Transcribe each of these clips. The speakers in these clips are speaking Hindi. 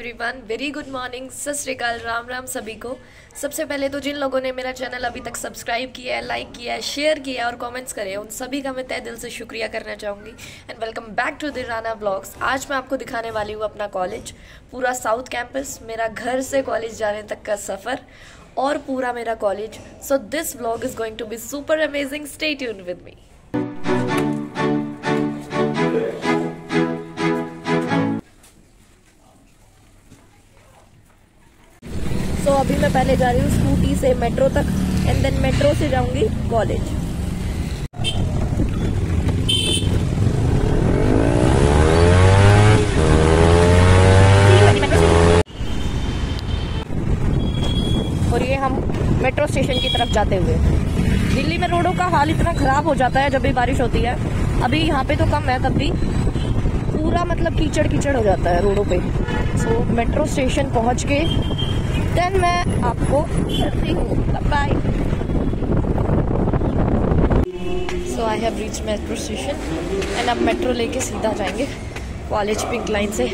एवरीवन, वेरी गुड मॉर्निंग, सत श्री अकाल, राम राम सभी को। सबसे पहले तो जिन लोगों ने मेरा चैनल अभी तक सब्सक्राइब किया है, लाइक किया है, शेयर किया है और कमेंट्स करे, उन सभी का मैं तहे दिल से शुक्रिया करना चाहूँगी। And welcome back to the Rana blogs. आज मैं आपको दिखाने वाली हूँ अपना कॉलेज, पूरा साउथ कैंपस, मेरा घर से कॉलेज जाने तक का सफ़र और पूरा मेरा college. So this vlog is going to be super amazing, stay tuned with me. तो अभी मैं पहले जा रही हूँ स्कूटी से मेट्रो तक एंड देन मेट्रो से जाऊंगी कॉलेज। और ये हम मेट्रो स्टेशन की तरफ जाते हुए। दिल्ली में रोडों का हाल इतना खराब हो जाता है जब भी बारिश होती है। अभी यहाँ पे तो कम है, तब भी पूरा मतलब कीचड़ कीचड़ हो जाता है रोडों पे। सो मेट्रो स्टेशन पहुँच के देन मैं आपको करती हूँ bye. So I have reach metro station and अब मेट्रो लेके सीधा जाएंगे कॉलेज पिंक लाइन से।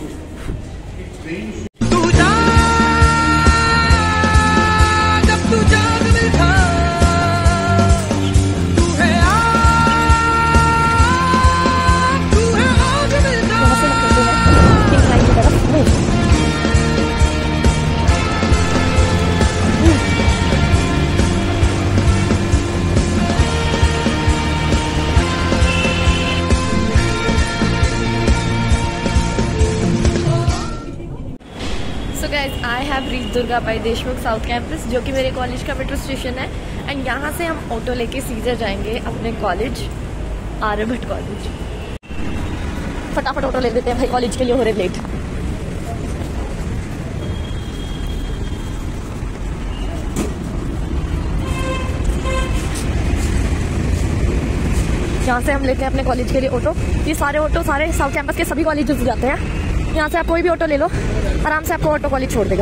I have reach Durga Bai Deshmukh South Campus, जो कि मेरे कॉलेज का मेट्रो स्टेशन है। एंड यहाँ से हम ऑटो लेके सीधे जाएंगे अपने कॉलेज, आर्यभट्ट कॉलेज। फटाफट ऑटो ले देते हैं भाई, कॉलेज के लिए हो रहे लेट। यहाँ से हम लेते हैं अपने कॉलेज के लिए ऑटो। ये सारे ऑटो सारे साउथ कैंपस के सभी कॉलेजेस जाते हैं। यहाँ से आप कोई भी ऑटो ले लो, आराम से आपको ऑटो कॉलेज छोड़ देगा।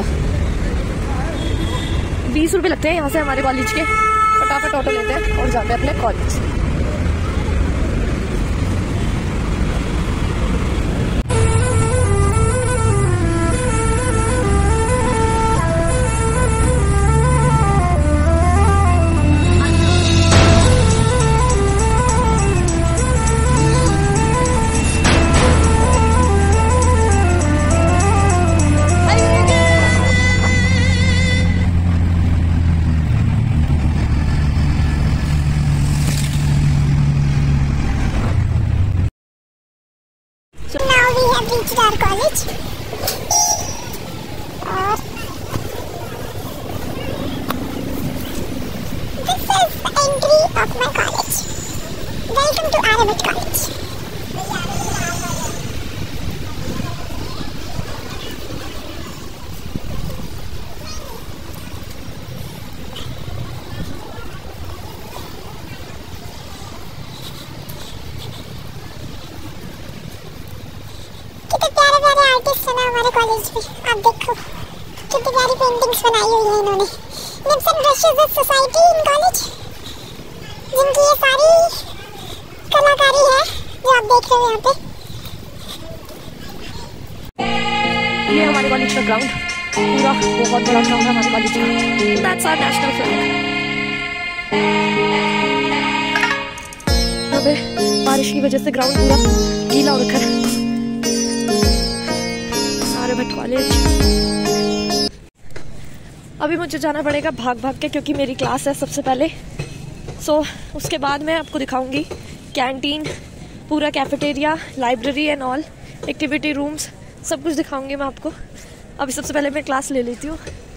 20 रुपये लगते हैं यहाँ से हमारे कॉलेज के। फटाफट ऑटो लेते हैं और जाते हैं अपने college. Reached our college. This is the entry of my college. Welcome to Aryabhatta College. हमारे कॉलेज में आप देखो कितनी प्यारी पेंटिंग्स बनाई हुई है इन्होंने। Nims and brushes of society in college, जिनकी ये सारी कलाकारी है जो आप देख रहे हो यहाँ पे। ये हमारे कॉलेज का ग्राउंड, पूरा बहुत बड़ा ग्राउंड है हमारे कॉलेज का। That's our national flag. अबे बारिश की वजह से ग्राउंड पूरा गीला हो रखा है। आर्यभट्ट कॉलेज। अभी मुझे जाना पड़ेगा भाग भाग के, क्योंकि मेरी क्लास है सबसे पहले। सो उसके बाद मैं आपको दिखाऊंगी कैंटीन, पूरा cafeteria, library and all, activity rooms, सब कुछ दिखाऊंगी मैं आपको। अभी सबसे पहले मैं क्लास ले लेती हूँ।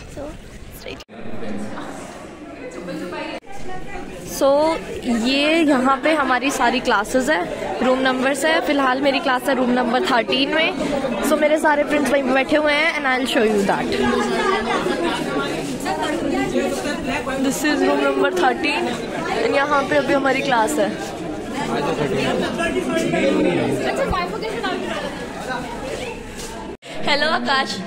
सो ये यहाँ पे हमारी सारी क्लासेस है, रूम नंबर्स है। फिलहाल मेरी क्लास है रूम नंबर 13 में। सो मेरे सारे फ्रेंड्स वहीं बैठे हुए हैं and I will show you that. This is room number 13 and यहाँ पे अभी हमारी क्लास है। हेलो आकाश।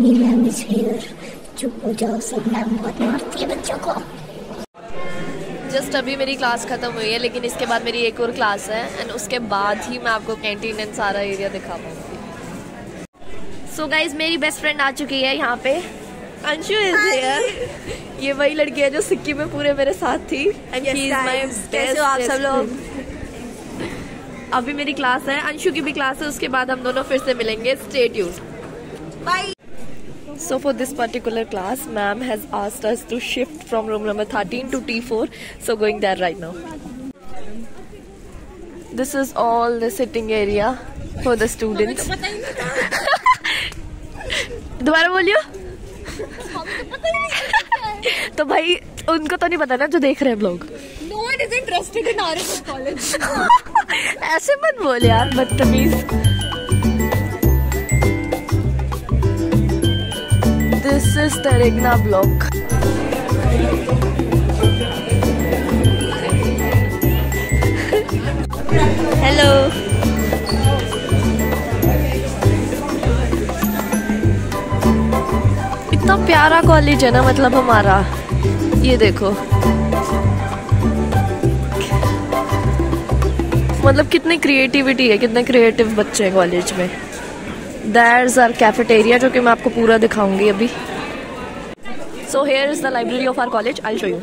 चुप हो जाओ, सब मैम बहुत मारती है बच्चों को। जस्ट अभी मेरी क्लास ख़त्म हुई है, लेकिन इसके बाद मेरी एक और क्लास है एंड उसके बाद ही मैं आपको कैंटीन एंड सारा एरिया दिखा पाऊँगी। सो गाइज मेरी बेस्ट फ्रेंड आ चुकी है यहाँ पे, अंशु इज हियर। ये वही लड़की है जो सिक्किम में पूरे मेरे साथ थी and she is my best. आप सब लोग, अभी मेरी क्लास है, अंशु की भी क्लास है, उसके बाद हम दोनों फिर से मिलेंगे। Stay tuned, bye. So for this particular class, ma'am has asked us to shift from room number 13 to T4. So going there right now. This is all the sitting area for the students. दोबारा बोलियो। तो भाई उनको तो नहीं पता ना जो देख रहे हैं blog. No one is interested in our college. ऐसे मत बोल यार, बदतमीज। This is Tarigna block. Hello. इतना प्यारा कॉलेज है ना, मतलब हमारा, ये देखो, मतलब कितनी क्रिएटिविटी है, कितने क्रिएटिव बच्चे हैं कॉलेज में। There's our cafeteria जो कि मैं आपको पूरा दिखाऊंगी अभी। So here is the library of our college. I'll show you.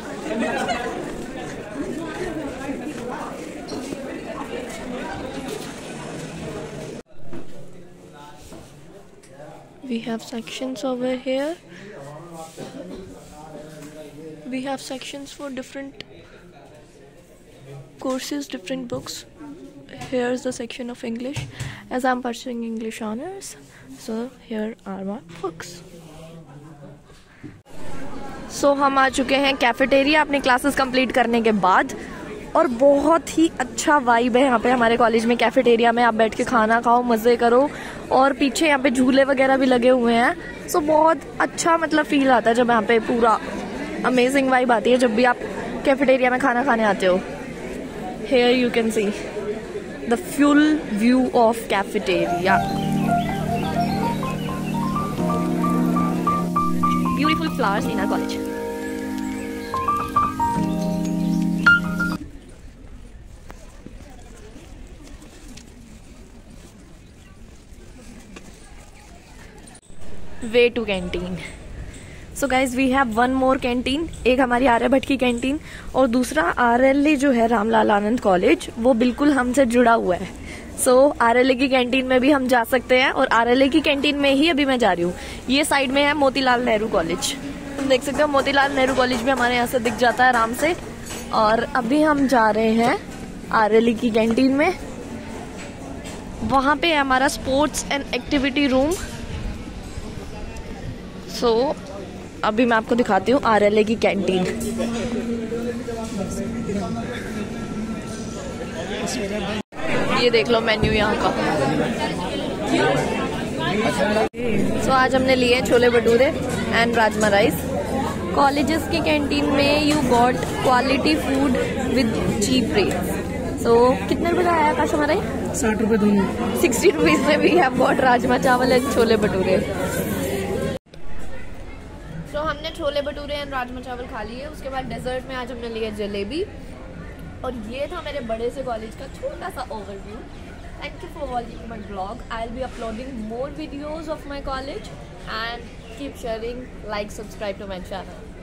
We have sections over here. We have sections for different courses, different books. Here's the section of English, as I'm pursuing English honors, so here are my books. So हम आ चुके हैं कैफेटेरिया अपनी क्लासेस कंप्लीट करने के बाद, और बहुत ही अच्छा वाइब है यहाँ पे हमारे कॉलेज में। कैफेटेरिया में आप बैठ के खाना खाओ, मज़े करो, और पीछे यहाँ पे झूले वगैरह भी लगे हुए हैं। सो बहुत अच्छा मतलब फील आता है जब यहाँ पे पूरा अमेजिंग वाइब आती है जब भी आप कैफेटेरिया में खाना खाने आते हो। Here you can see the full view of cafeteria. Beautiful flowers in our college. Way to canteen. So guys, we have one more canteen. एक हमारी आर्यभट्ट की कैंटीन और दूसरा RLA जो है रामलाल आनंद कॉलेज, वो बिल्कुल हमसे जुड़ा हुआ है। सो RLA की कैंटीन में भी हम जा सकते हैं, और RLA की कैंटीन में ही अभी मैं जा रही हूँ। ये साइड में है मोतीलाल नेहरू कॉलेज, तुम देख सकते हो मोतीलाल नेहरू कॉलेज भी हमारे यहाँ से दिख जाता है आराम से। और अभी हम जा रहे हैं RLA की कैंटीन में, वहाँ पे है हमारा sports and activity room. So अभी मैं आपको दिखाती हूँ RLA की कैंटीन। ये देख लो मेन्यू यहाँ का। सो आज हमने लिए chole bhature and rajma rice. Colleges की कैंटीन में you got quality food with cheap rate. So कितने रुपए का आया आकाश हमारा? 60 रुपए दोनों। 60 रुपीज में वी हैव गॉट राजमा चावल एंड छोले भटूरे। तो हमने छोले भटूरे एंड राजमा चावल खा लिए। उसके बाद डेजर्ट में आज हमने लिया जलेबी। और ये था मेरे बड़े से कॉलेज का छोटा सा overview. Thank you for watching my blog. I will be uploading more videos of my college and keep sharing, like, subscribe to my channel.